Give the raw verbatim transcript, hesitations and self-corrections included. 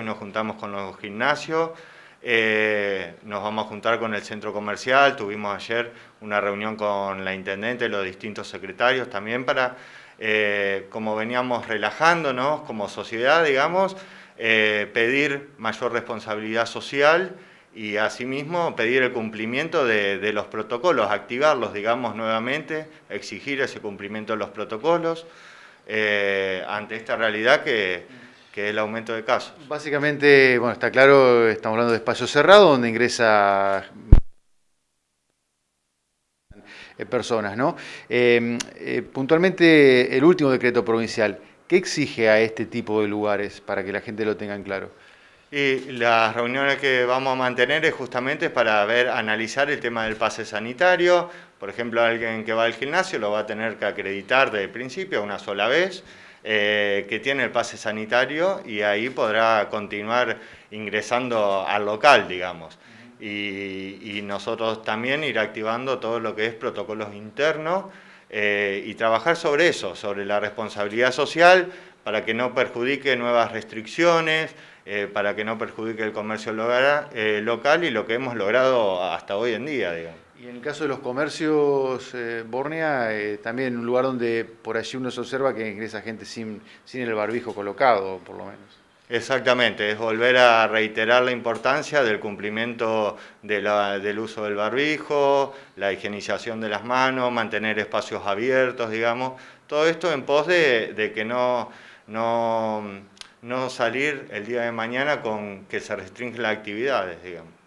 nos juntamos con los gimnasios, eh, nos vamos a juntar con el centro comercial, tuvimos ayer una reunión con la intendente, los distintos secretarios también para, eh, como veníamos relajándonos como sociedad, digamos, eh, pedir mayor responsabilidad social y asimismo pedir el cumplimiento de, de los protocolos, activarlos, digamos, nuevamente, exigir ese cumplimiento de los protocolos eh, ante esta realidad que, que es el aumento de casos. Básicamente, bueno, está claro, estamos hablando de espacio cerrado donde ingresa eh, personas, ¿no? Eh, eh, puntualmente, el último decreto provincial, ¿qué exige a este tipo de lugares para que la gente lo tenga en claro? Y las reuniones que vamos a mantener es justamente para ver, analizar el tema del pase sanitario. Por ejemplo, alguien que va al gimnasio lo va a tener que acreditar desde el principio una sola vez, eh, que tiene el pase sanitario y ahí podrá continuar ingresando al local, digamos. Y, y nosotros también ir activando todo lo que es protocolos internos eh, y trabajar sobre eso, sobre la responsabilidad social para que no perjudique nuevas restricciones, eh, para que no perjudique el comercio logra, eh, local y lo que hemos logrado hasta hoy en día, digamos. Y en el caso de los comercios, eh, Bornea, eh, también un lugar donde por allí uno se observa que ingresa gente sin, sin el barbijo colocado, por lo menos. Exactamente, es volver a reiterar la importancia del cumplimiento de la, del uso del barbijo, la higienización de las manos, mantener espacios abiertos, digamos, todo esto en pos de, de que no, no, no salir el día de mañana con que se restringen las actividades, digamos.